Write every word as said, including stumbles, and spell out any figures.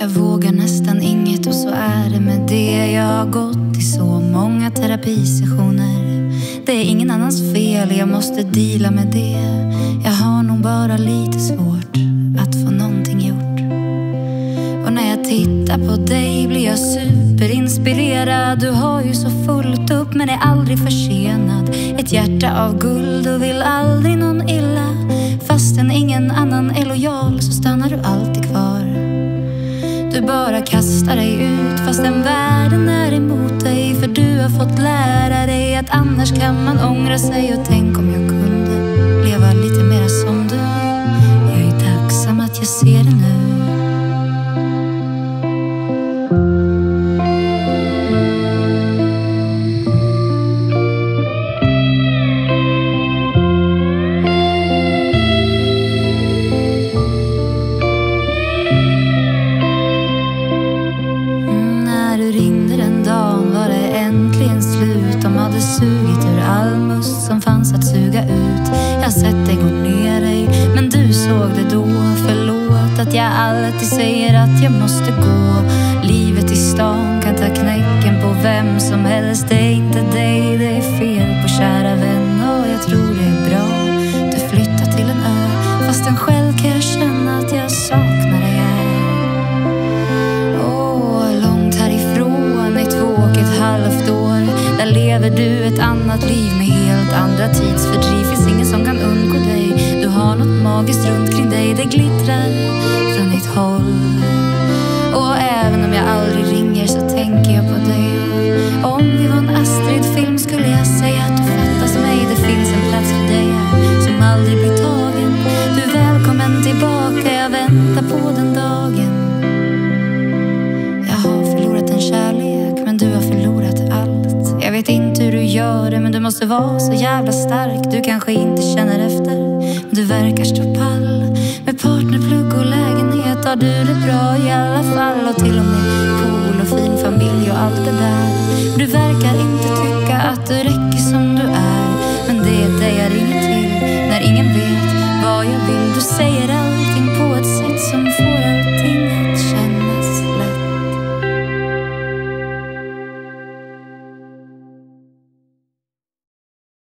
Jag vågar nästan inget och så är det med det. Jag har gått i så många terapisessioner. Det är ingen annans fel, jag måste deala med det. Jag har nog bara lite svårt att få någonting gjort. Och när jag tittar på dig blir jag superinspirerad. Du har ju så fullt upp men är aldrig försenad. Ett hjärta av guld och vill aldrig någon illa. Fastän ingen annan är lojal så stannar du alltid kvar. Du bara kastar dig ut fastän världen är emot dig. För du har fått lära dig att annars kan man ångra sig. Och tänk om jag kunde leva lite mer som du. Jag är tacksam att jag ser det nu. Sugit ur all must som fanns att suga ut. Jag sett dig gå ner dig, men du såg det då. Förlåt att jag alltid säger att jag måste gå. Livet i stan kan ta knäcken på vem som helst. Det är inte dig, det är fel på kära vän. Och jag tror det är bra, du flyttar till en ö. Fast en själv kan jag känna att jag saknar dig här. Åh, långt härifrån i två och ett halvt år. Där lever du ett annat liv med helt andra tidsfördriv. Finns ingen som kan undgå dig. Du har något magiskt runt kring dig. Det glittrar från ditt håll. Och även om jag aldrig ringer så tänker jag på dig. Om vi var en Astrid-film skulle jag säga att du fattas mig. Det finns en plats för dig här som aldrig blir tagen. Du är välkommen tillbaka, jag väntar på den dagen. Jag har förlorat en kärlek men du har förlorat allt. Jag vet inte hur du gör det men du måste vara så jävla stark. Du kanske inte känner efter men du verkar stå pall. Med partnerplugg och lägenhet har du det bra i alla fall. Och till och med pool och fin familj och allt det där. Du verkar inte tycka att du räcker som du är. Men det är det jag